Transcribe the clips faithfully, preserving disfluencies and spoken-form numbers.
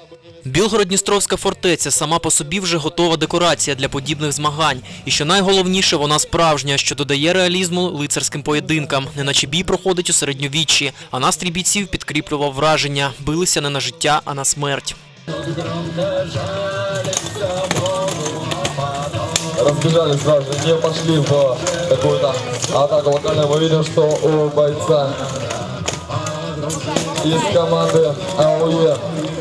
Білгород-Дністровська фортеця сама по собі вже готова декорація для подібних змагань. І що найголовніше, вона справжня, що додає реалізму лицарським поєдинкам. Неначе бій проходить у середньовіччі, а настрій бійців підкріплював враження. Билися не на життя, а на смерть. Разбежались сразу, не пошли в какую-то атаку локальную. Мы видим, что у бойца из команды АОЕ.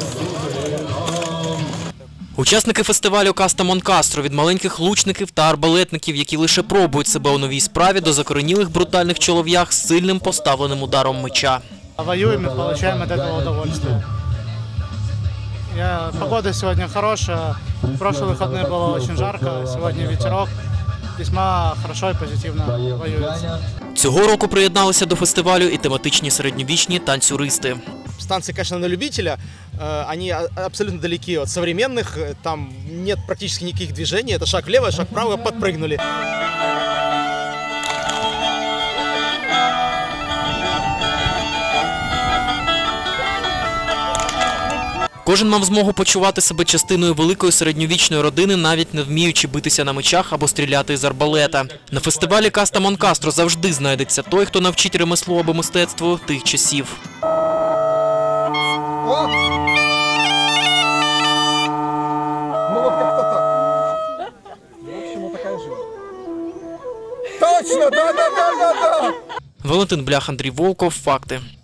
Учасники фестивалю «Каста Монкастро» від маленьких лучників та арбалетників, які лише пробують себе у новій справі, до закоренілих брутальних чолов'ях з сильним поставленим ударом меча. Воюем и получаем от этого удовольствие. Я, погода сегодня хорошая, в прошлые выходные было очень жарко, сегодня ветерок, весьма хорошо и позитивно воюется. Цього року приєдналися до фестивалю і тематичні середньовічні танцюристи. Станции, конечно, на любителя, они абсолютно далеки от современных, там нет практически никаких движений, это шаг влево, шаг вправо, подпрыгнули. Кожен мав змогу почувати себе частиною великої середньовічної родини, навіть не вміючи битися на мечах або стріляти з арбалета. На фестивалі «Каста Монкастро» завжди знайдеться той, хто навчить ремеслу або мистецтву тих часів. О! Ну вот как-то так. В общем, вот такая же. Точно, да-да-да-да-да! Валентин Блях, Андрій Волков. Факти.